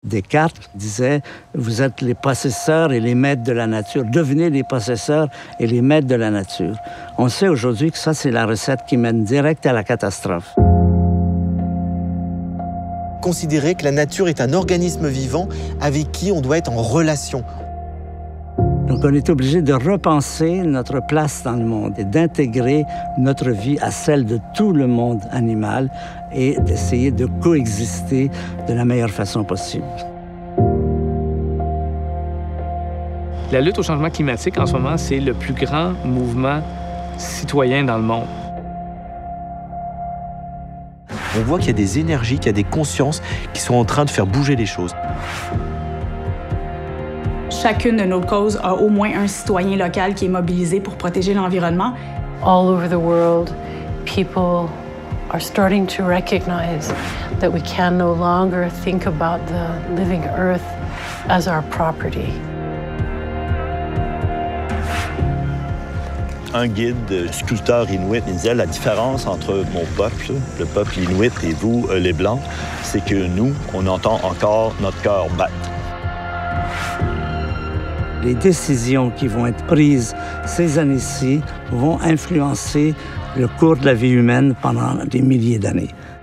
Descartes disait « Vous êtes les possesseurs et les maîtres de la nature. Devenez les possesseurs et les maîtres de la nature. » On sait aujourd'hui que ça, c'est la recette qui mène direct à la catastrophe. Considérer que la nature est un organisme vivant avec qui on doit être en relation. Donc, on est obligé de repenser notre place dans le monde et d'intégrer notre vie à celle de tout le monde animal et d'essayer de coexister de la meilleure façon possible. La lutte au changement climatique, en ce moment, c'est le plus grand mouvement citoyen dans le monde. On voit qu'il y a des énergies, qu'il y a des consciences qui sont en train de faire bouger les choses. Chacune de nos causes a au moins un citoyen local qui est mobilisé pour protéger l'environnement. All over the world, people are starting to recognize that we can no longer think about the living earth as our property. Un guide sculpteur inuit il disait la différence entre mon peuple, le peuple inuit, et vous, les Blancs, c'est que nous, on entend encore notre cœur battre. Les décisions qui vont être prises ces années-ci vont influencer le cours de la vie humaine pendant des milliers d'années.